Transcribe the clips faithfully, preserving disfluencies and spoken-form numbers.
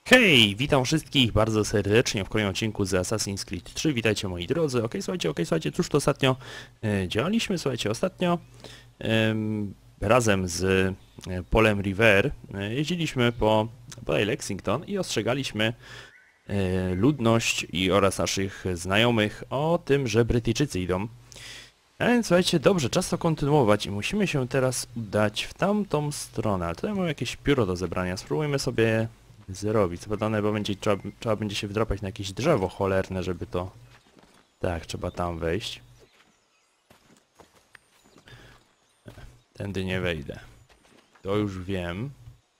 Hej, witam wszystkich bardzo serdecznie w kolejnym odcinku z Assassin's Creed trzy. Witajcie moi drodzy. Ok, słuchajcie, ok, słuchajcie, cóż to ostatnio e, działaliśmy? Słuchajcie, ostatnio e, razem z e, Polem River e, jeździliśmy po, po Lexington i ostrzegaliśmy e, ludność i oraz naszych znajomych o tym, że Brytyjczycy idą. A więc słuchajcie, dobrze, czas to kontynuować i musimy się teraz udać w tamtą stronę. Ale tutaj mamy jakieś pióro do zebrania. Spróbujmy sobie zrobić. Co badane, bo będzie, trzeba, trzeba będzie się wdrapać na jakieś drzewo cholerne, żeby to... Tak, trzeba tam wejść. Tędy nie wejdę. To już wiem.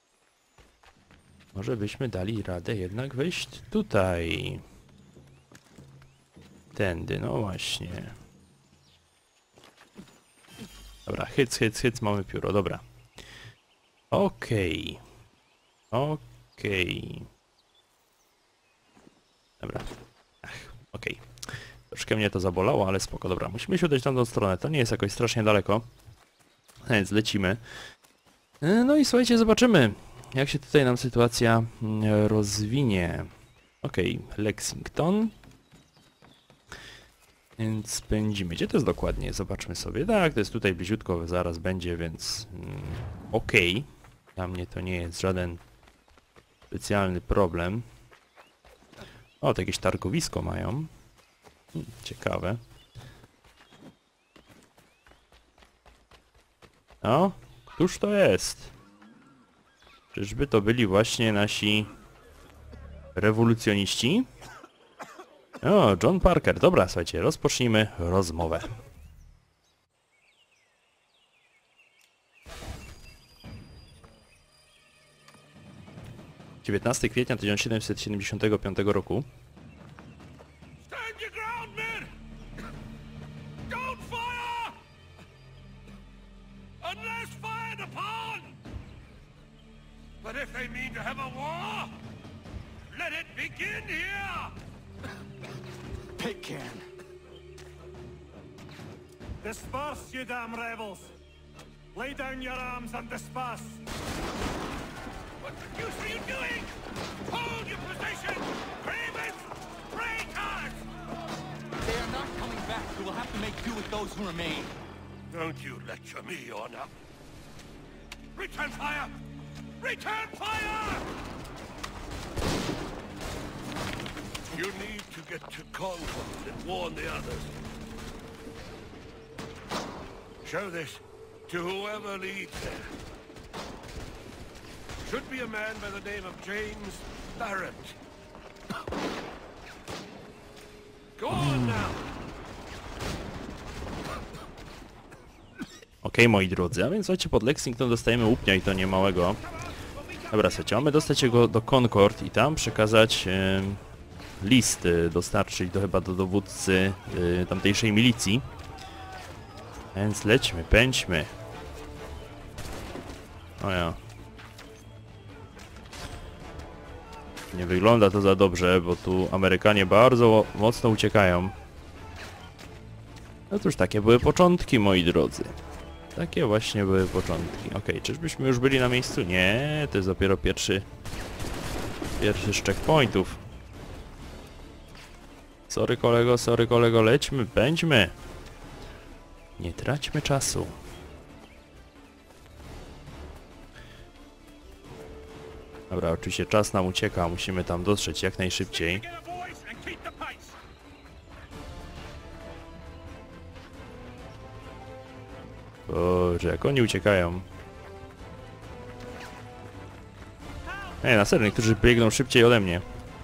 Może byśmy dali radę jednak wejść tutaj. Tędy, no właśnie. Dobra, hyc, hyc, hyc, mamy pióro, dobra. Okej. Okay. Okej. Okay. Dobra. Ach, okej. Okay. Troszkę mnie to zabolało, ale spoko. Dobra, musimy się udać w tamtą stronę. To nie jest jakoś strasznie daleko. Więc lecimy. No i słuchajcie, zobaczymy, jak się tutaj nam sytuacja rozwinie. Okej, okay. Lexington. Więc pędzimy. Gdzie to jest dokładnie? Zobaczmy sobie. Tak, to jest tutaj bliziutko, zaraz będzie, więc... Mm, okej. Okay. Dla mnie to nie jest żaden specjalny problem. O, to jakieś targowisko mają. Hmm, ciekawe. O, któż to jest? Czyżby to byli właśnie nasi rewolucjoniści? O, John Parker. Dobra, słuchajcie, rozpocznijmy rozmowę. dziewiętnastego kwietnia tysiąc siedemset siedemdziesiątego piątego roku. Disperse, you damn rebels! Lay down your arms and disperse! What the deuce are you doing? Hold your position! Cravens! Traitors! They are not coming back. We will have to make do with those who remain. Don't you lecture me, Honor. Return fire! Return fire! You need to get to Concord and warn the others. Show this to whoever leads there. Should be a man by the name of James Barrett. Go on now. Okej, okay, moi drodzy, a więc słuchajcie, pod Lexington dostajemy łupnia i to nie małego. Dobra, słuchajcie, mamy dostać go do Concord i tam przekazać e, list e, dostarczyć do chyba do dowódcy e, tamtejszej milicji. Więc lećmy, pędźmy. O ja. Nie wygląda to za dobrze, bo tu Amerykanie bardzo mocno uciekają. No cóż, takie były początki, moi drodzy. Takie właśnie były początki. Okej, okay, czyżbyśmy już byli na miejscu? Nie, to jest dopiero pierwszy... Pierwszy z checkpointów. Sorry kolego, sorry kolego, lećmy, pędźmy. Nie traćmy czasu. Dobra, oczywiście czas nam ucieka, musimy tam dotrzeć jak najszybciej. Boże, jak oni uciekają. Ej, na serio, niektórzy biegną szybciej ode mnie.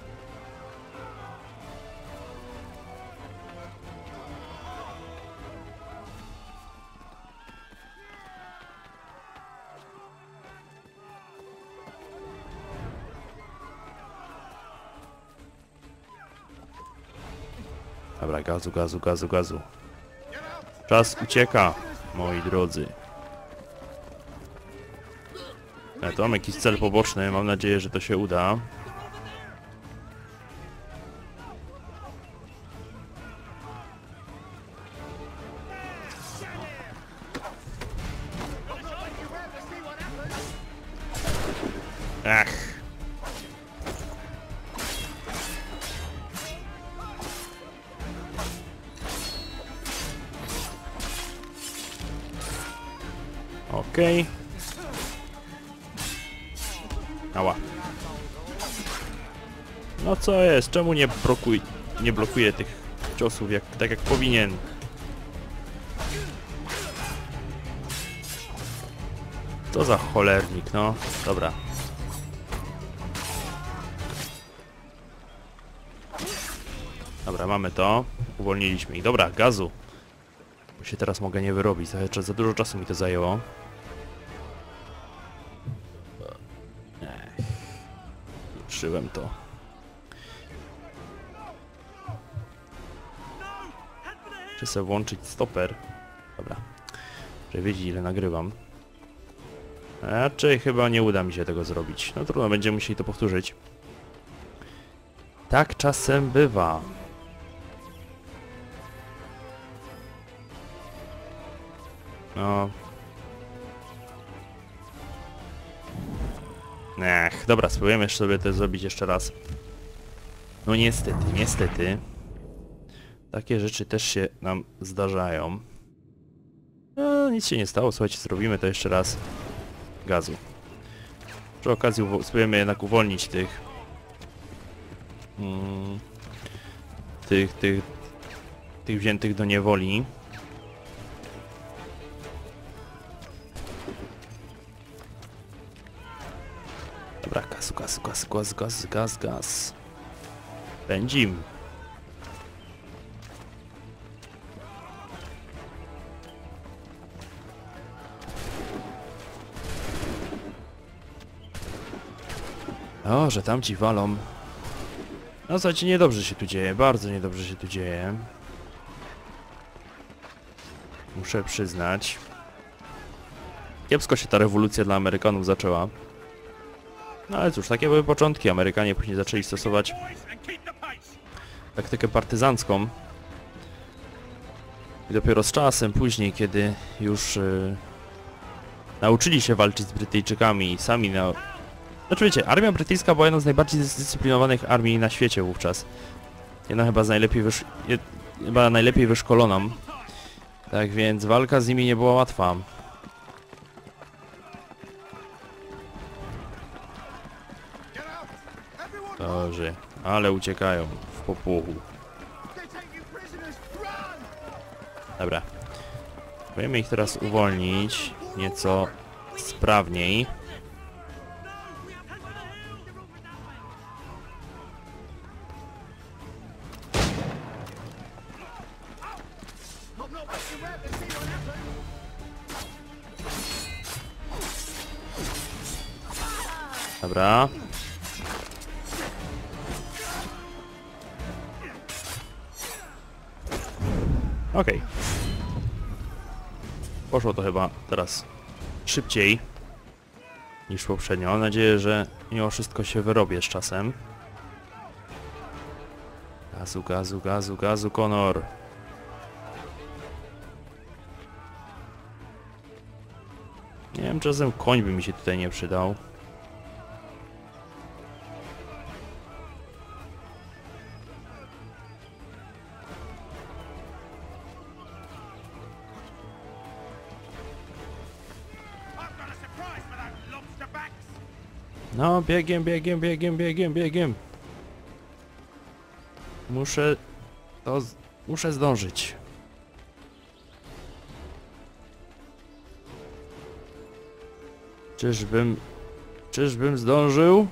Dobra, gazu, gazu, gazu, gazu. Czas ucieka, moi drodzy. Ja tu mam jakiś cel poboczny, mam nadzieję, że to się uda. Ach. Okej. Ała. No co jest? Czemu nie blokuj, nie blokuje tych ciosów jak, tak jak powinien? To za cholernik, no. Dobra. Dobra, mamy to. Uwolniliśmy ich. Dobra, gazu. Bo się teraz mogę nie wyrobić. Za, za dużo czasu mi to zajęło. Ech. Uczyłem to. Czy sobie włączyć stoper? Dobra. Żeby wiedzieć, ile nagrywam. Raczej chyba nie uda mi się tego zrobić. No trudno, będziemy musieli to powtórzyć. Tak czasem bywa. No. Ech, dobra, spróbujemy sobie to zrobić jeszcze raz. No niestety, niestety. Takie rzeczy też się nam zdarzają. No, nic się nie stało, słuchajcie, zrobimy to jeszcze raz. Gazu. Przy okazji spróbujemy jednak uwolnić tych... Hmm, tych, tych... tych wziętych do niewoli. Dobra, gaz, gaz, gaz, gaz, gaz, gaz, gaz. Pędzim. O, że tamci walą. No słuchajcie, niedobrze się tu dzieje, bardzo niedobrze się tu dzieje. Muszę przyznać. Kiepsko się ta rewolucja dla Amerykanów zaczęła. No ale cóż, takie były początki. Amerykanie później zaczęli stosować taktykę partyzancką. I dopiero z czasem później, kiedy już yy, nauczyli się walczyć z Brytyjczykami i sami na... Znaczy wiecie, armia brytyjska była jedną z najbardziej zdyscyplinowanych armii na świecie wówczas. Jedna chyba z najlepiej wysz... chyba najlepiej wyszkoloną. Tak więc walka z nimi nie była łatwa. Dobrze, ale uciekają w popłochu. Dobra. Spróbujemy ich teraz uwolnić nieco sprawniej. Dobra. Okej. Okay. Poszło to chyba teraz szybciej niż poprzednio. Mam nadzieję, że mimo wszystko się wyrobię z czasem. Gazu, gazu, gazu, gazu, Connor. Nie wiem, czasem koń by mi się tutaj nie przydał. No, biegiem, biegiem, biegiem, biegiem, biegiem. Muszę... to... Z... muszę zdążyć. Czyżbym... Czyżbym zdążył?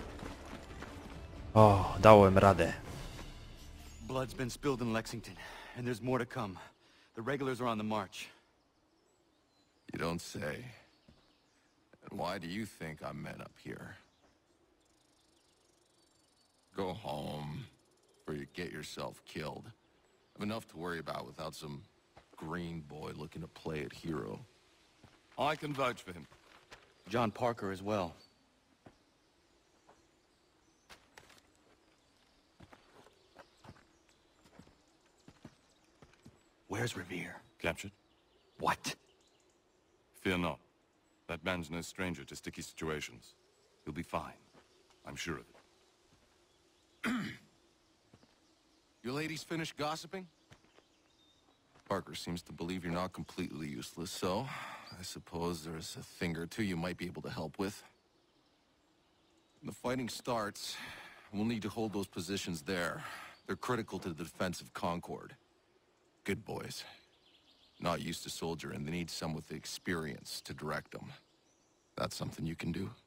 O, dałem radę. Blood's been spilled in Lexington, and there's more to come. The regulars are on the march. You don't say. And why do you think I'm men up here? Go home, or you get yourself killed. I've enough to worry about without some green boy looking to play at hero. I can vouch for him. John Parker as well. Where's Revere? Captured? What? Fear not. That man's no stranger to sticky situations. He'll be fine. I'm sure of it. You ladies finished gossiping? Parker seems to believe you're not completely useless, so I suppose there's a thing or two you might be able to help with. When the fighting starts, we'll need to hold those positions there. They're critical to the defense of Concord. Good boys. Not used to soldiering, they need some with the experience to direct them. That's something you can do?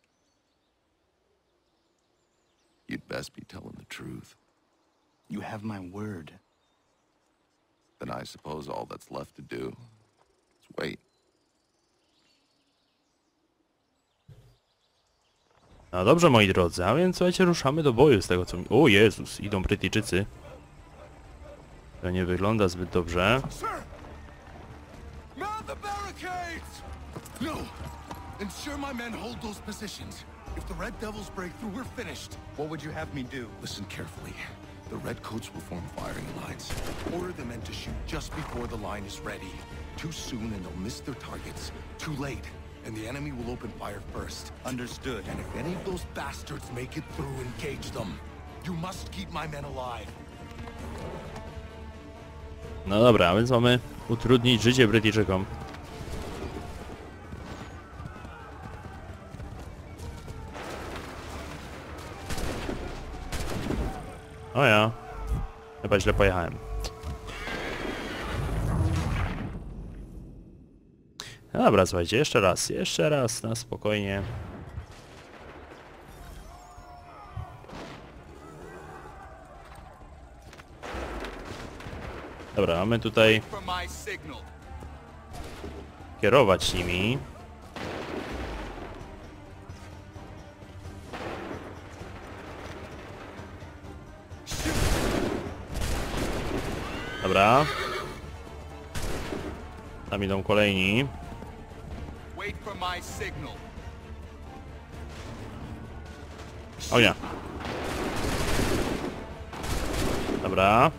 You'd best be telling the truth. You have my word. Then I suppose all that's left to do is wait. No dobrze, moi drodzy, a więc słuchajcie, ruszamy do boju z tego co mi... O Jezus, idą Brytyjczycy. To nie wygląda zbyt dobrze. Sir! Mount the barricades! No! Ensure my men hold those positions. If the Red Devils break through, we're finished. What would you have me do? Listen carefully. The Redcoats will form firing lines. Order the men to shoot just before the line is ready. Too soon and they'll miss their targets. Too late, and the enemy will open fire first. Understood. And if any of those bastards make it through, engage them. You must keep my men alive. No dobra, a więc mamy utrudnić życie Brytyjczykom. O ja. Chyba źle pojechałem. No dobra, słuchajcie, jeszcze raz, jeszcze raz, na spokojnie. Dobra, mamy tutaj kierować nimi. Dobra. Tam idą kolejni. O nie. Dobra.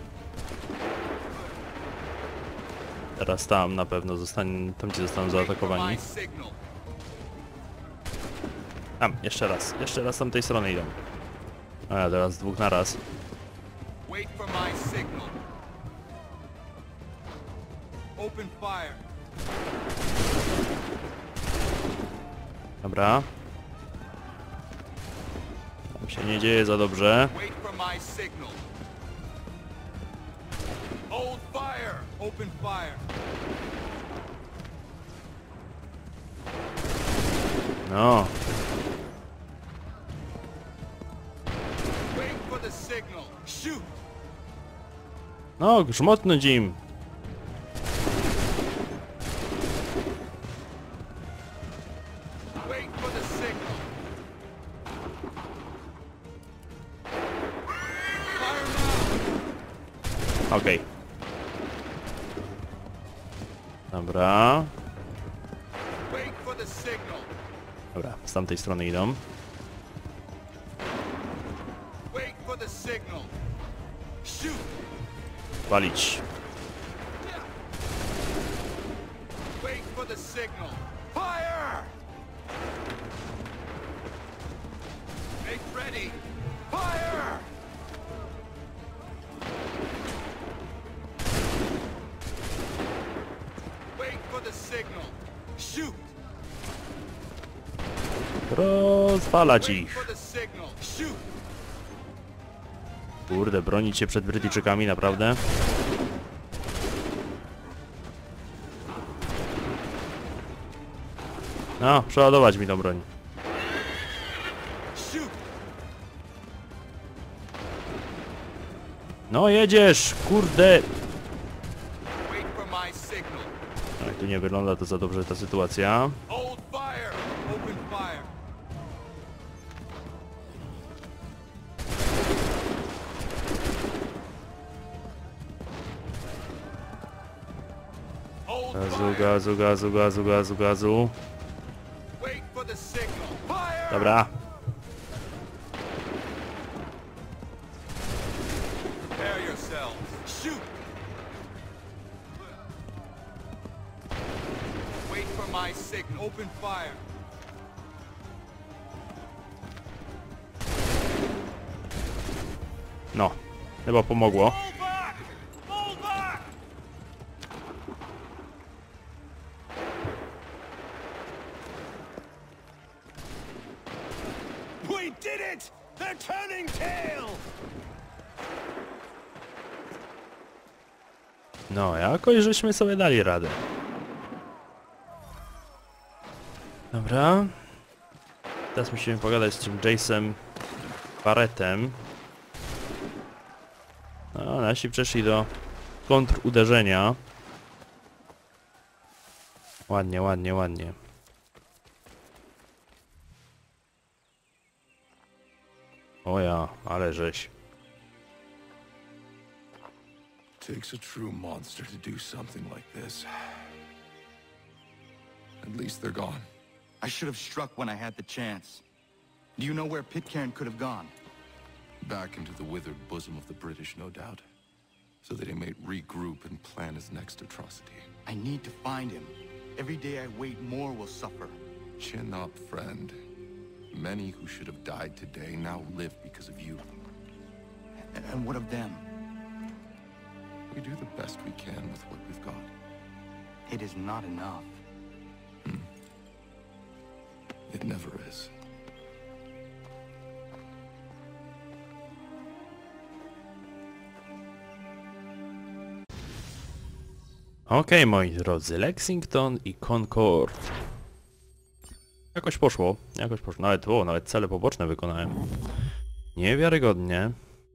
Teraz tam na pewno zostanie, tam gdzie zostaną zaatakowani. Tam, jeszcze raz, jeszcze raz z tamtej strony idą. A ja teraz dwóch na raz. Dobra. Tam się nie dzieje za dobrze. No. No, grzmotnąć im. Okej. Okay. Dobra. Dobra, z tamtej strony idą. Walić. Rozwalać ich. Kurde, bronić się przed Brytyjczykami, naprawdę. No, przeładować mi tą broń. No jedziesz, kurde. No, tu nie wygląda to za dobrze ta sytuacja. Gazu, gazu, gazu, gazu, gazu, gazu. Dobra. No, chyba pomogło. They're turning tail! No, jakoś żeśmy sobie dali radę. Dobra. Teraz musimy pogadać z tym Jace'em Barrettem. No, nasi przeszli do kontruderzenia. Ładnie, ładnie, ładnie. O ja, ale żeś. Takes a true monster to do something like this. At least they're gone. I should have struck when I had the chance. Do you know where Pitcairn could have gone? Back into the withered bosom of the British, no doubt. So that he may regroup and plan his next atrocity. I need to find him. Every day I wait, more will suffer. Chin up, friend. Many who should have died today now live because of you. A- And what of them? We do the best we can with what we've got. It is not enough. It never is. Okej, moi drodzy, Lexington i Concord. Jakoś poszło, jakoś poszło. Nawet, o, nawet cele poboczne wykonałem. Niewiarygodnie.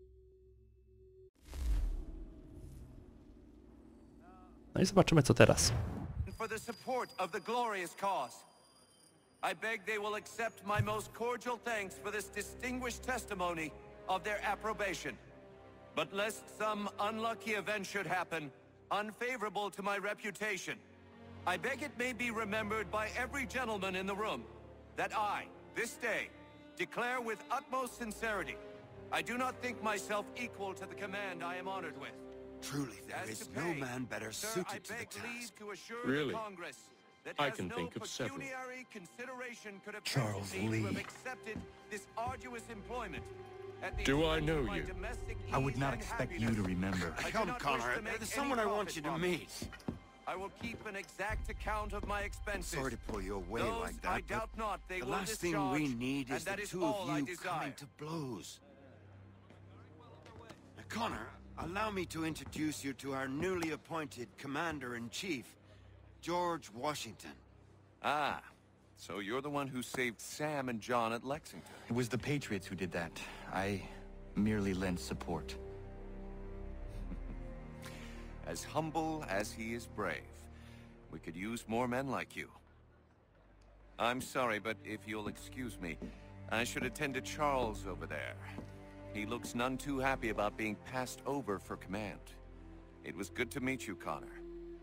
No i zobaczymy, co teraz. For the support of the glorious cause. I beg they will accept my most cordial thanks for this distinguished testimony of their approbation. But lest some unlucky event should happen, unfavorable to my reputation, I beg it may be remembered by every gentleman in the room that I, this day, declare with utmost sincerity, I do not think myself equal to the command I am honored with. Truly, there As is to no pay, man better sir, suited I to the beg task. leave to assure Really? the Congress that I has can no think of several. pecuniary consideration could have Charles tempted me to have Lee. accepted this arduous employment at the Do I expense know of my you? domestic I would ease not and expect you happiness. to remember. I do Come, not wish Connor, to make there's any someone I want profit you to from it. meet. I will keep an exact account of my expenses. Sorry to pull you away Those like I that, doubt but not they the will last thing discharge, we need and is that the is two all of I you desire. coming to blows. Now, Connor, allow me to introduce you to our newly appointed Commander-in-Chief, George Washington. Ah, so you're the one who saved Sam and John at Lexington. It was the Patriots who did that. I merely lent support. As humble as he is brave. We could use more men like you. I'm sorry, but if you'll excuse me, I should attend to Charles over there. He looks none too happy about being passed over for command. It was good to meet you, Connor.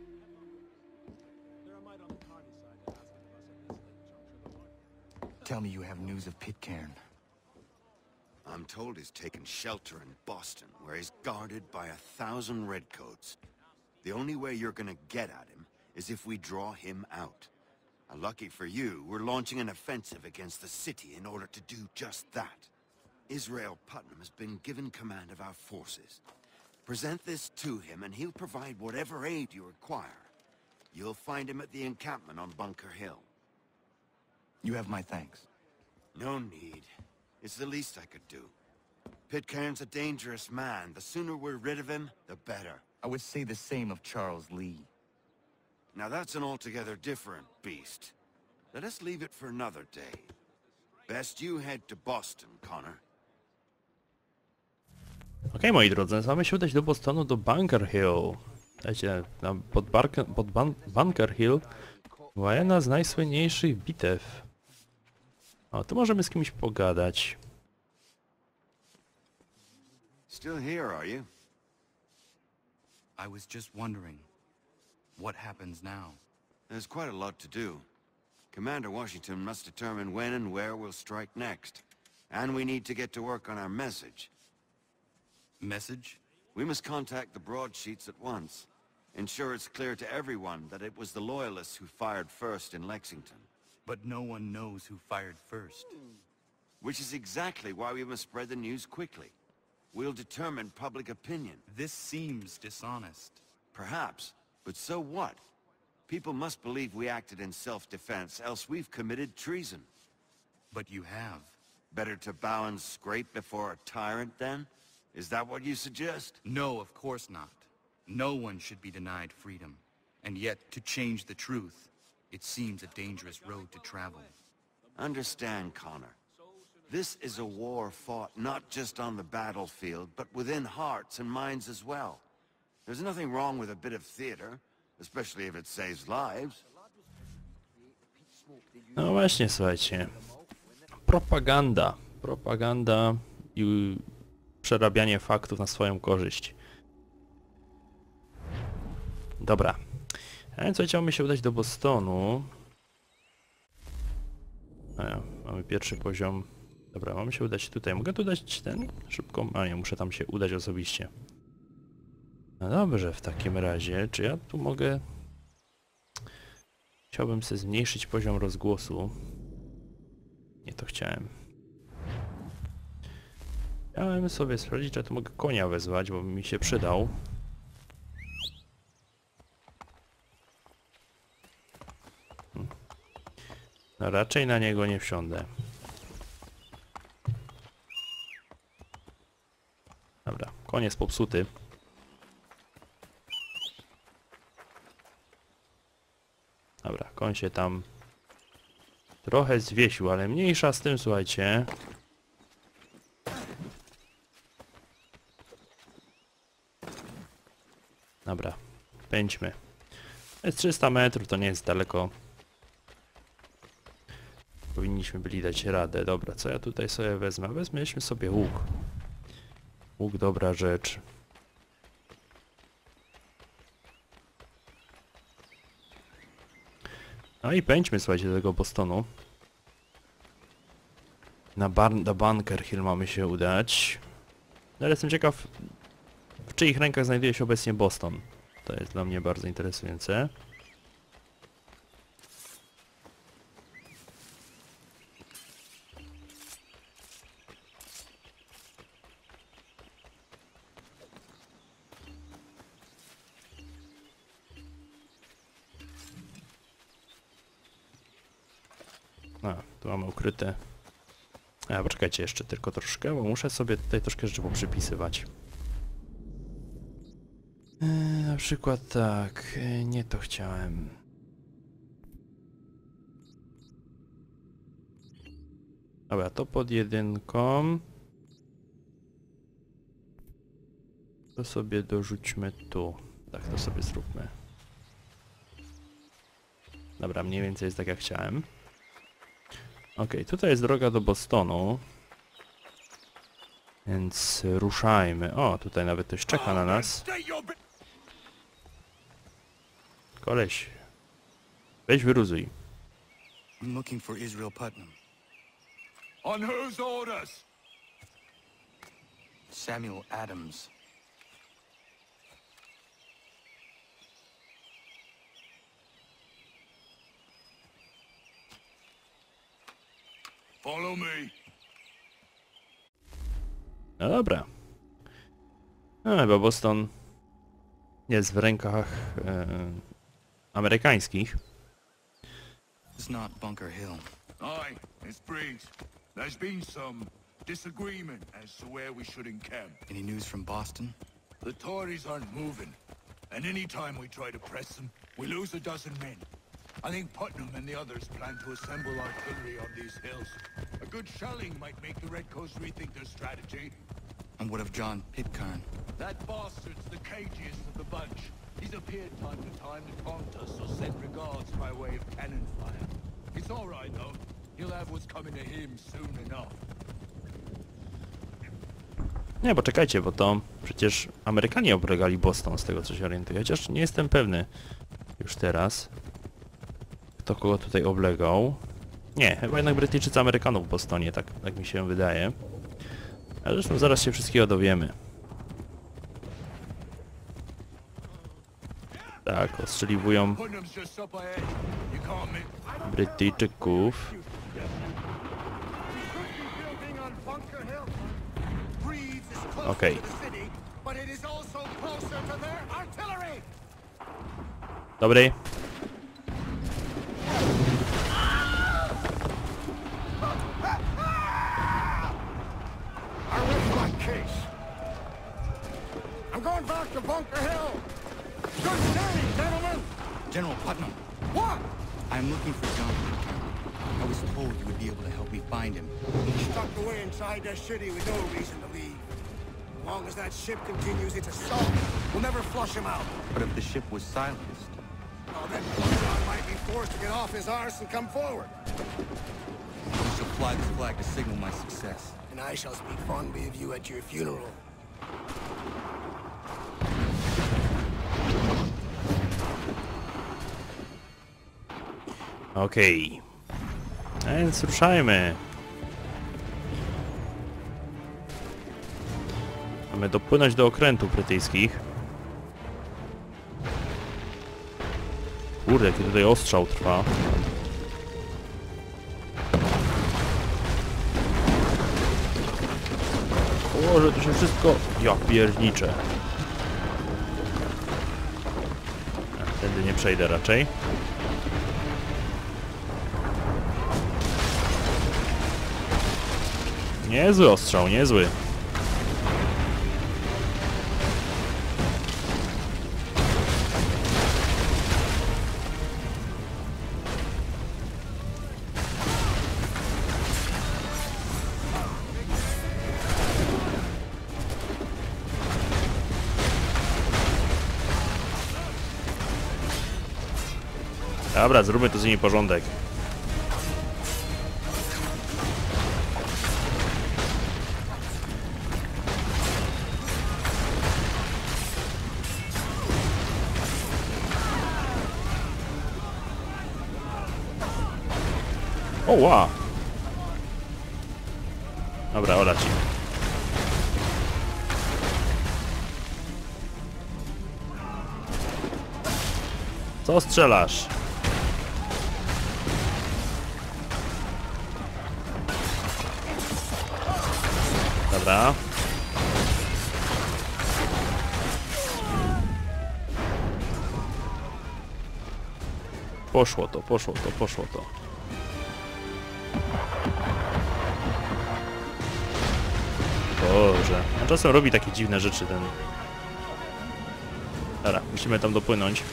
Tell me you have news of Pitcairn. I'm told he's taken shelter in Boston, where he's guarded by a thousand redcoats. The only way you're gonna get at him is if we draw him out. And lucky for you, we're launching an offensive against the city in order to do just that. Israel Putnam has been given command of our forces. Present this to him and he'll provide whatever aid you require. You'll find him at the encampment on Bunker Hill. You have my thanks. No need. It's the least I could do. Pitcairn's a dangerous man. The sooner we're rid of him, the better. I would say the same of Charles Lee. Now that's an altogether different beast. Let us leave it for another day. Best you head to Boston, Connor. Okej, moi drodzy, mamy się udać do Bostonu, do Bunker Hill. Wiecie, tam pod, Bark pod Bun Bunker Hill była jedna z najsłynniejszych bitew. O, tu możemy z kimś pogadać. Still here, are you? I was just wondering, what happens now? There's quite a lot to do. Commander Washington must determine when and where we'll strike next. And we need to get to work on our message. Message? We must contact the broadsheets at once. Ensure it's clear to everyone that it was the Loyalists who fired first in Lexington. But no one knows who fired first. Which is exactly why we must spread the news quickly. We'll determine public opinion. This seems dishonest. Perhaps, but so what? People must believe we acted in self-defense, else we've committed treason. But you have. Better to bow and scrape before a tyrant, then? Is that what you suggest? No, of course not. No one should be denied freedom. And yet, to change the truth, it seems a dangerous road to travel. Understand, Connor. This is a war fought not just on the battlefield, but within hearts and minds as well. There's nothing wrong with a bit of theater, especially if it saves lives. No właśnie, słuchajcie. Propaganda. Propaganda i przerabianie faktów na swoją korzyść. Dobra. A więc słuchajcie, mamy się udać do Bostonu. A ja, mamy pierwszy poziom. Dobra, mamy się udać tutaj. Mogę tu dać ten? Szybko? A nie, muszę tam się udać osobiście. No dobrze, w takim razie, czy ja tu mogę... Chciałbym sobie zmniejszyć poziom rozgłosu. Nie to chciałem. Chciałem sobie sprawdzić, czy ja tu mogę konia wezwać, bo mi się przydał. Hmm. No raczej na niego nie wsiądę. Dobra, koń jest popsuty. Dobra, koń się tam trochę zwiesił, ale mniejsza z tym, słuchajcie. Dobra, pędźmy. To jest trzysta metrów, to nie jest daleko. Powinniśmy byli dać radę. Dobra, co ja tutaj sobie wezmę? Wezmyśmy sobie łuk. Łuk, dobra rzecz. No i pędźmy, słuchajcie, do tego Bostonu. Na, na Bunker Hill mamy się udać. No ale jestem ciekaw, w czyich rękach znajduje się obecnie Boston. To jest dla mnie bardzo interesujące. A, tu mamy ukryte. A, poczekajcie jeszcze tylko troszkę, bo muszę sobie tutaj troszkę rzeczy poprzypisywać. Eee, na przykład tak, eee, nie to chciałem. Dobra, to pod jedynką. To sobie dorzućmy tu. Tak, to sobie zróbmy. Dobra, mniej więcej jest tak jak chciałem. Ok, tutaj jest droga do Bostonu. Więc ruszajmy. O, tutaj nawet ktoś czeka na nas. Koleś. Weź wyruzuj. I'm looking for Israel Putnam. On whose orders? Samuel Adams. Follow me. No dobra. No chyba Boston jest w rękach e, amerykańskich. It's not Bunker Hill. Aye, it's Briggs. There's been some disagreement as to where we should encamp. Any news from Boston? The Tories aren't moving, and any time we try to press them, we lose a dozen men. I think Putnam and the others plan to assemble artillery on these hills. A good shelling might make the Redcoats rethink their strategy. And what of John Pitcairn? That bastard's the cagiest of the bunch. He's appeared time to time to taunt us or send regards by way of cannon fire. It's all right, though. He'll have what's coming to him soon enough. Nie, bo czekajcie, bo to przecież Amerykanie oblegali Boston, z tego co się orientuję. Chociaż nie jestem pewny już teraz, kto kogo tutaj oblegał. Nie, chyba jednak Brytyjczycy Amerykanów w Bostonie, tak, tak mi się wydaje. Ale zresztą zaraz się wszystkiego dowiemy. Tak, ostrzeliwują Putnam's just up ahead. You can't make... Brytyjczyków. Okej. Dobry. General Putnam. What? I'm looking for Jonathan Cameron. I was told you would be able to help me find him. He's tucked away inside that city with no reason to leave. As long as that ship continues its assault, we'll never flush him out. But if the ship was silenced... Oh, then Bloodstar might be forced to get off his arse and come forward. I shall fly this flag to signal my success. And I shall speak fondly of you at your funeral. Okej. Okay. A więc ruszajmy. Mamy dopłynąć do okrętów brytyjskich. Kurde, jaki tutaj ostrzał trwa. O, że tu się wszystko... Ja pierniczę. A, tędy nie przejdę raczej. Niezły ostrzał, niezły. Dobra, zróbmy tu z nimi porządek. O, wow. Dobra, ola ci. Co strzelasz? Dobra. Poszło to, poszło to, poszło to. Boże, a czasem robi takie dziwne rzeczy ten... Dobra, musimy tam dopłynąć.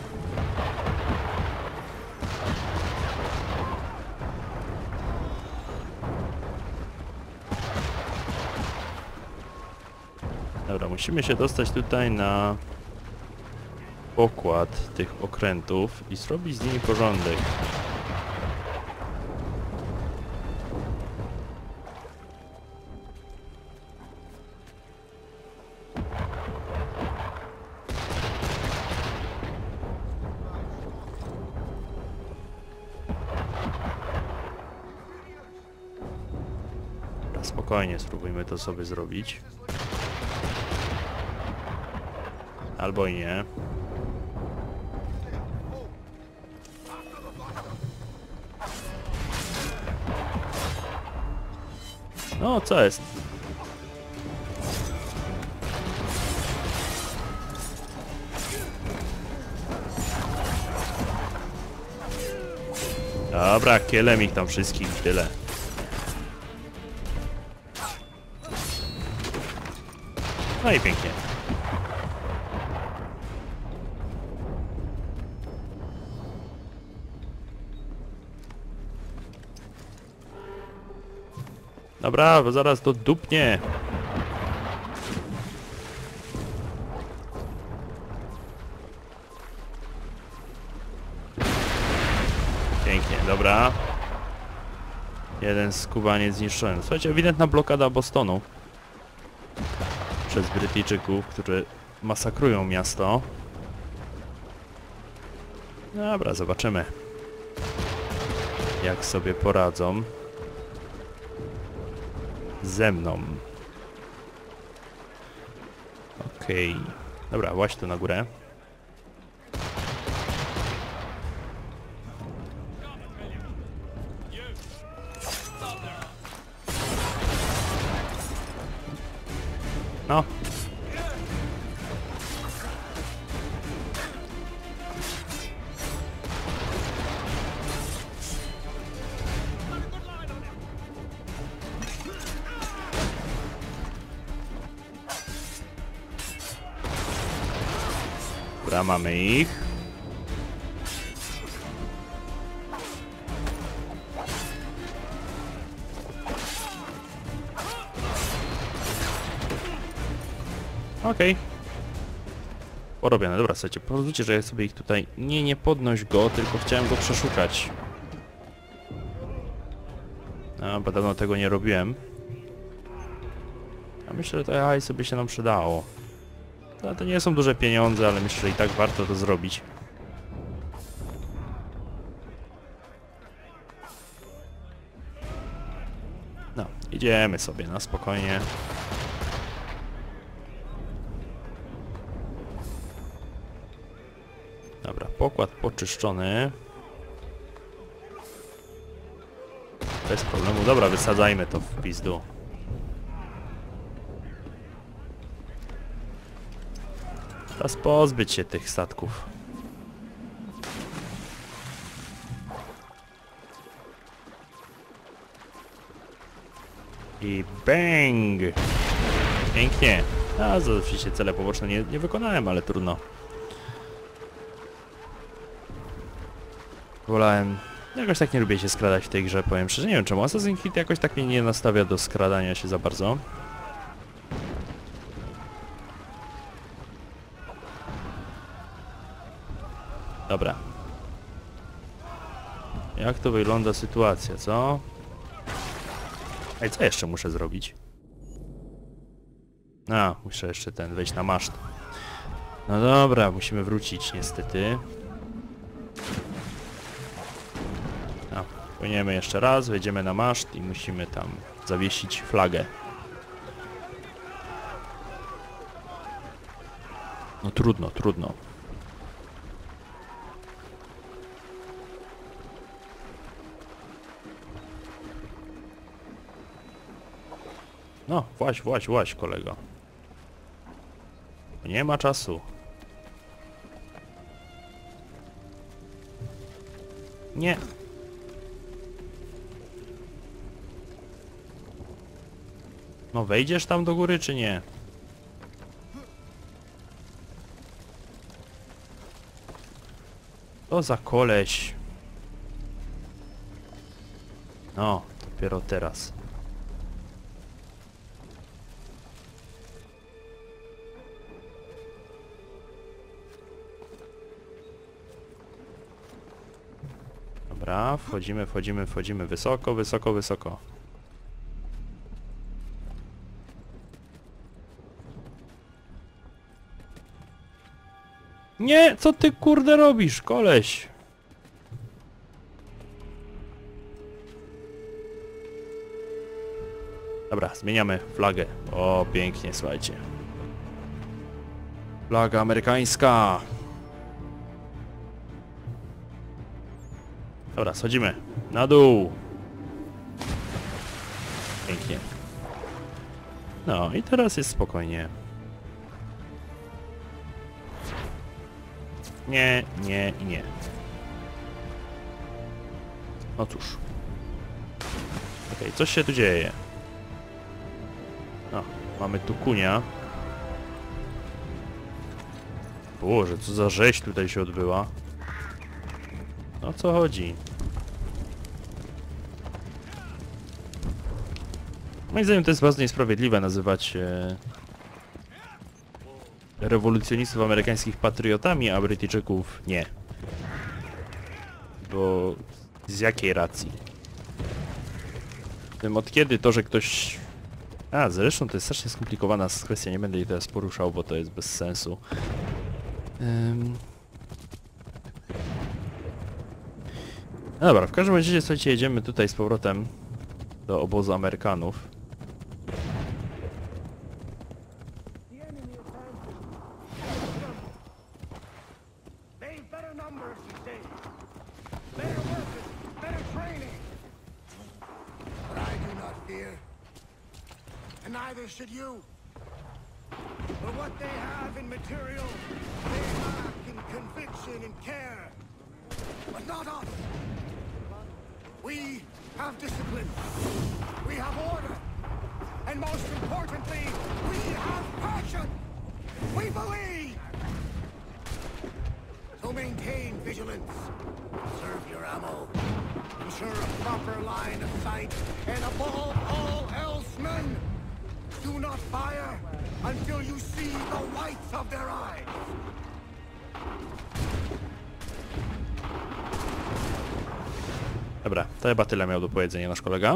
Dobra, musimy się dostać tutaj na pokład tych okrętów i zrobić z nimi porządek. Dobra, spokojnie, spróbujmy to sobie zrobić. Albo i nie. No, co jest? Dobra, kielem ich tam wszystkich, tyle. No i pięknie. Dobra, bo zaraz to dupnie. Pięknie, dobra. Jeden skubaniec zniszczony. Słuchajcie, ewidentna blokada Bostonu przez Brytyjczyków, którzy masakrują miasto. Dobra, zobaczymy, jak sobie poradzą ze mną. Okej. Okay. Dobra, łaź tu na górę. No. Dobra, mamy ich. Okej. Okay. Porobione. Dobra, słuchajcie, pozwólcie, że ja sobie ich tutaj... Nie, nie podnoś go, tylko chciałem go przeszukać. No, bo dawno tego nie robiłem. A myślę, że to hajsu by się nam przydało. No, to nie są duże pieniądze, ale myślę, że i tak warto to zrobić. No, idziemy sobie na spokojnie. Dobra, pokład poczyszczony. Bez problemu. Dobra, wysadzajmy to w pizdu. Teraz pozbyć się tych statków. I bang! Pięknie. A, oczywiście cele poboczne nie, nie wykonałem, ale trudno. Wolałem... Jakoś tak nie lubię się skradać w tej grze, powiem szczerze. Nie wiem czemu. Assassin's Creed jakoś tak mnie nie nastawia do skradania się za bardzo. Dobra. Jak to wygląda sytuacja, co? Ej, co jeszcze muszę zrobić? A, muszę jeszcze ten wejść na maszt. No dobra, musimy wrócić niestety. A, płyniemy jeszcze raz, wejdziemy na maszt i musimy tam zawiesić flagę. No trudno, trudno. No, właź, właź, właź, kolego. Nie ma czasu. Nie. No, wejdziesz tam do góry, czy nie? To za koleś. No, dopiero teraz. Dobra, wchodzimy, wchodzimy, wchodzimy wysoko, wysoko, wysoko. Nie, co ty kurde robisz, koleś? Dobra, zmieniamy flagę. O, pięknie, słuchajcie. Flaga amerykańska. Dobra, schodzimy. Na dół. Pięknie. No i teraz jest spokojnie. Nie, nie i nie. No cóż. Okej, okay, coś się tu dzieje. No, mamy tu kunia. Boże, co za rzeź tutaj się odbyła. O co chodzi? Moim zdaniem to jest bardzo niesprawiedliwe nazywać e, rewolucjonistów amerykańskich patriotami, a Brytyjczyków nie. Bo z jakiej racji? Tym od kiedy to, że ktoś... A, zresztą to jest strasznie skomplikowana kwestia, nie będę jej teraz poruszał, bo to jest bez sensu. Um... No dobra, w każdym razie, słuchajcie, jedziemy tutaj z powrotem do obozu Amerykanów. Neither should you. But what they have in material, they lack in conviction and care. But not us. We have discipline. We have order. And most importantly, we have passion. We believe. So maintain vigilance. Conserve your ammo. Ensure a proper line of sight. And above all else, men, do not fire until you see the whites of their eyes. Dobra, to chyba tyle miał do powiedzenia nasz kolega.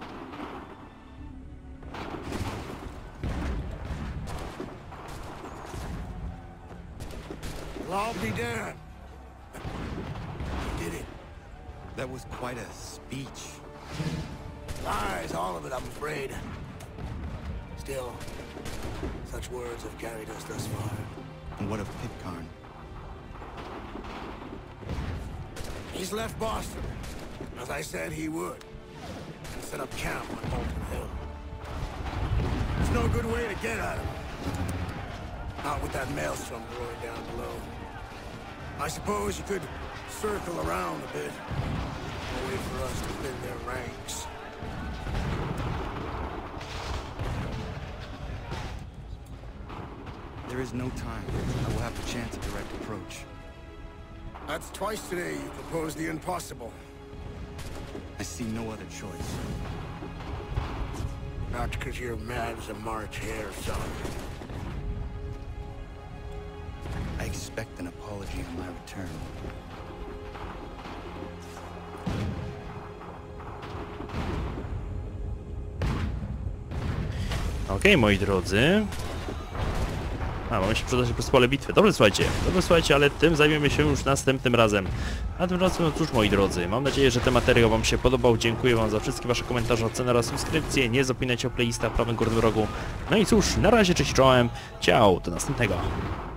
I'll be damned. You did it. That was quite a speech. Lies, all of it, I'm afraid. Still, such words have carried us thus far. And what of Pitcairn? He's left Boston, as I said he would, and set up camp on Bolton Hill. There's no good way to get at him. Not with that maelstrom roaring down below. I suppose you could circle around a bit, and wait for us to thin their ranks. There is no time. I will have to chance a direct approach. That's twice today you proposed the impossible. I see no other choice. Not because you're mad as a March hare, son. I expect an apology on my return. Okej, moi drodzy. A, mamy się przydać przez pole bitwy. Dobrze, słuchajcie, dobrze, słuchajcie, ale tym zajmiemy się już następnym razem. A tym razem, no cóż, moi drodzy, mam nadzieję, że ten materiał wam się podobał. Dziękuję wam za wszystkie wasze komentarze, oceny oraz subskrypcje. Nie zapominajcie o playlistach w prawym górnym rogu. No i cóż, na razie, cześć czołem. Ciao, do następnego.